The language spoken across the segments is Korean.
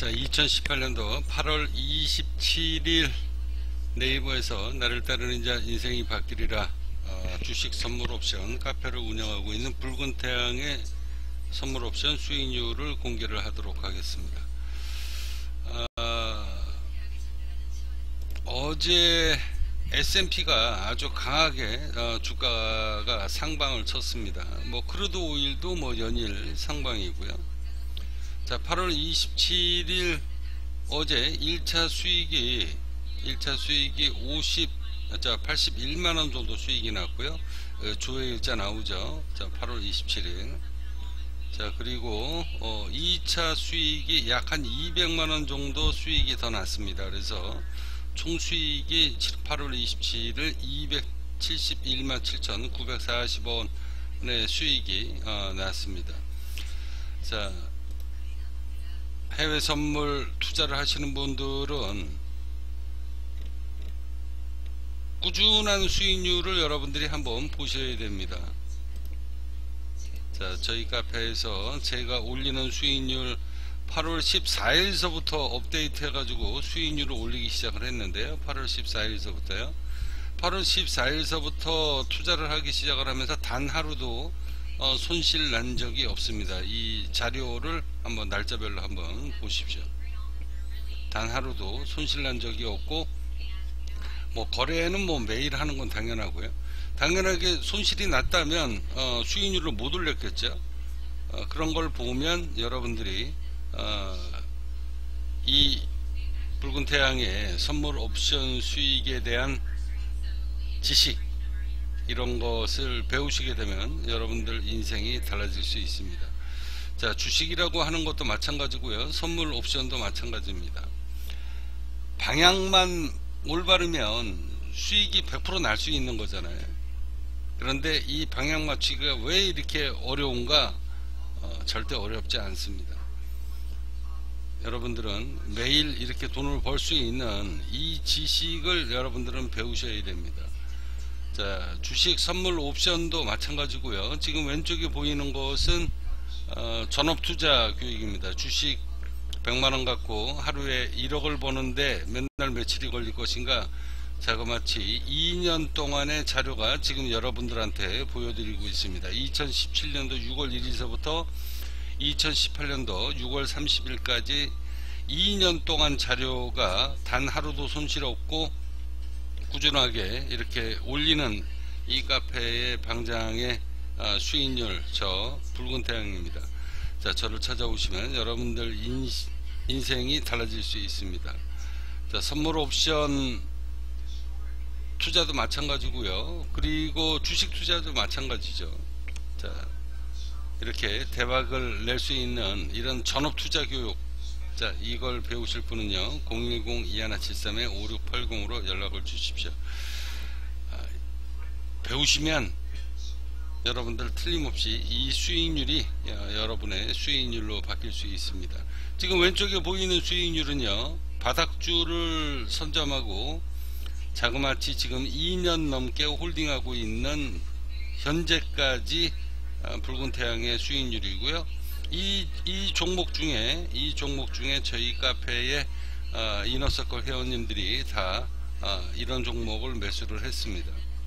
자, 2018년도 8월 27일 네이버에서 나를 따르는 자 인생이 바뀌리라 주식 선물 옵션 카페를 운영하고 있는 붉은 태양의 선물 옵션 수익률을 공개를 하도록 하겠습니다. 어제 S&P가 아주 강하게 주가가 상방을 쳤습니다. 크루드 오일도 연일 상방이고요. 자, 8월 27일 어제 1차 수익이 81만원 정도 수익이 났고요. 주요일자 나오죠. 자, 8월 27일. 자, 그리고 2차 수익이 약 한 200만원 정도 수익이 더 났습니다. 그래서 총 수익이 8월 27일 271만 7,940원의 수익이 났습니다. 자, 해외 선물 투자를 하시는 분들은 꾸준한 수익률을 여러분들이 한번 보셔야 됩니다. 자, 저희 카페에서 제가 올리는 수익률 8월 14일서부터 업데이트 해가지고 수익률을 올리기 시작을 했는데요. 8월 14일서부터요. 8월 14일서부터 투자를 하기 시작을 하면서 단 하루도 손실 난 적이 없습니다. 이 자료를 한번 날짜별로 한번 보십시오. 단 하루도 손실 난 적이 없고, 거래는 매일 하는 건 당연하고요. 당연하게 손실이 났다면 수익률을 못 올렸겠죠. 그런 걸 보면 여러분들이 이 붉은 태양의 선물 옵션 수익에 대한 지식, 이런 것을 배우시게 되면 여러분들 인생이 달라질 수 있습니다. 자, 주식이라고 하는 것도 마찬가지고요. 선물 옵션도 마찬가지입니다. 방향만 올바르면 수익이 100% 날 수 있는 거잖아요. 그런데 이 방향 맞추기가 왜 이렇게 어려운가? 절대 어렵지 않습니다. 여러분들은 매일 이렇게 돈을 벌 수 있는 이 지식을 여러분들은 배우셔야 됩니다. 자, 주식 선물 옵션도 마찬가지고요. 지금 왼쪽에 보이는 것은 전업투자 교육입니다. 주식 100만원 갖고 하루에 1억을 버는데 몇 날 며칠이 걸릴 것인가, 자그마치 2년 동안의 자료가 지금 여러분들한테 보여드리고 있습니다. 2017년도 6월 1일서부터 2018년도 6월 30일까지 2년 동안 자료가 단 하루도 손실 없고 꾸준하게 이렇게 올리는 이 카페의 방장의 수익률, 저 붉은 태양입니다. 자, 저를 찾아오시면 여러분들 인생이 달라질 수 있습니다. 자, 선물 옵션 투자도 마찬가지고요. 그리고 주식 투자도 마찬가지죠. 자, 이렇게 대박을 낼 수 있는 이런 전업 투자 교육, 자, 이걸 배우실 분은요 010-2173-5680으로 연락을 주십시오. 배우시면 여러분들 틀림없이 이 수익률이 여러분의 수익률로 바뀔 수 있습니다. 지금 왼쪽에 보이는 수익률은요, 바닥주를 선점하고 자그마치 지금 2년 넘게 홀딩하고 있는 현재까지 붉은 태양의 수익률이고요. 이 종목 중에 저희 카페의 이너서클 회원님들이 다 이런 종목을 매수를 했습니다.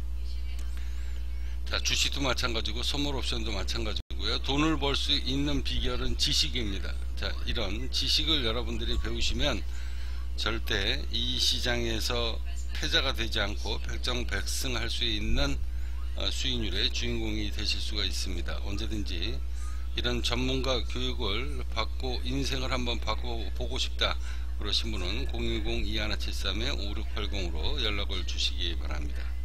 자, 주식도 마찬가지고 선물 옵션도 마찬가지고요. 돈을 벌 수 있는 비결은 지식입니다. 자, 이런 지식을 여러분들이 배우시면 절대 이 시장에서 패자가 되지 않고 백정백승할 수 있는 수익률의 주인공이 되실 수가 있습니다. 언제든지 이런 전문가 교육을 받고 인생을 한번 바꿔보고 싶다 그러신 분은 010-2173-5680으로 연락을 주시기 바랍니다.